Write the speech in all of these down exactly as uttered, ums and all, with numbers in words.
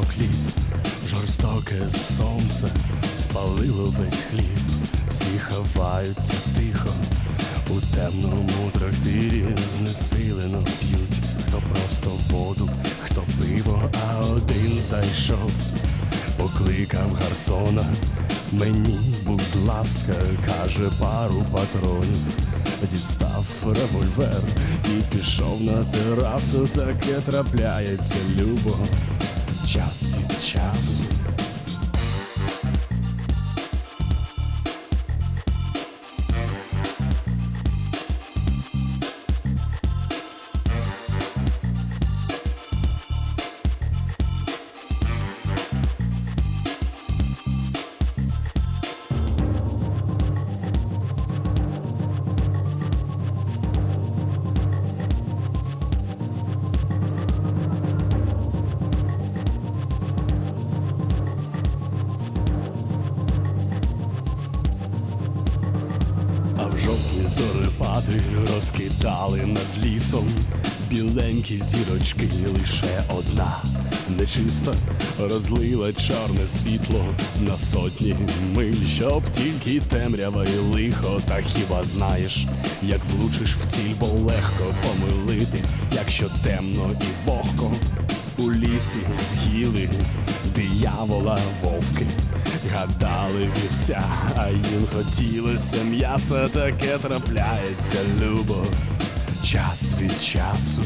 прокліт, жорстоке сонце спалило весь хліб. Всі ховаються тихо у темному трактирі, знесилено п'ють, хто просто воду, хто пиво, а один зайшов, покликав гарсона. Мені, будь ласка, каже, пару патронів. Дістав револьвер і пішов на терасу. Таке трапляється, любо, час від часу. Жовтні зорепади розкидали над лісом біленькі зірочки, лише одна нечиста розлила чорне світло на сотні миль, щоб тільки темрява і лихо. Та хіба знаєш, як влучиш в ціль, бо легко помилитись, якщо темно і вогко. У лісі з'їли диявола вовки, гадали вівця, а їм хотілося м'яса. Таке трапляється, любо, час від часу.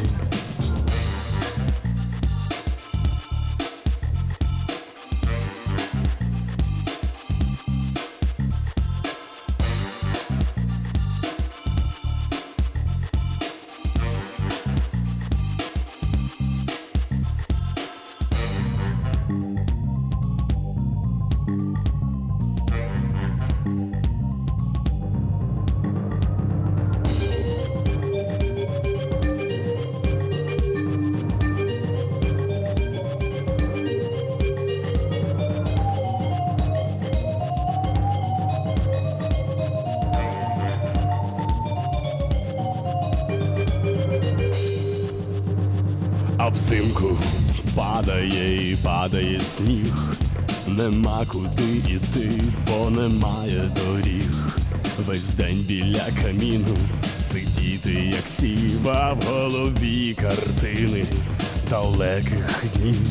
А взимку падає і падає сніг, нема куди іти, бо немає доріг. Весь день біля каміну сидіти, як сіва, в голові картини далеких днів.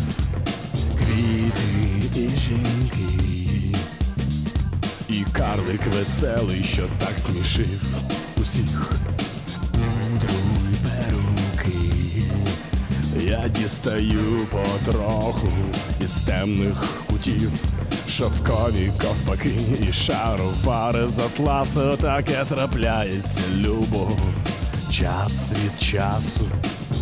Квіти і жінки, і карлик веселий, що так смішив усіх. Пудру й перуки я дістаю потроху із темних кутів. Шовкові ковпаки і шаровари з атласу. Таке трапляється, любо, час від часу.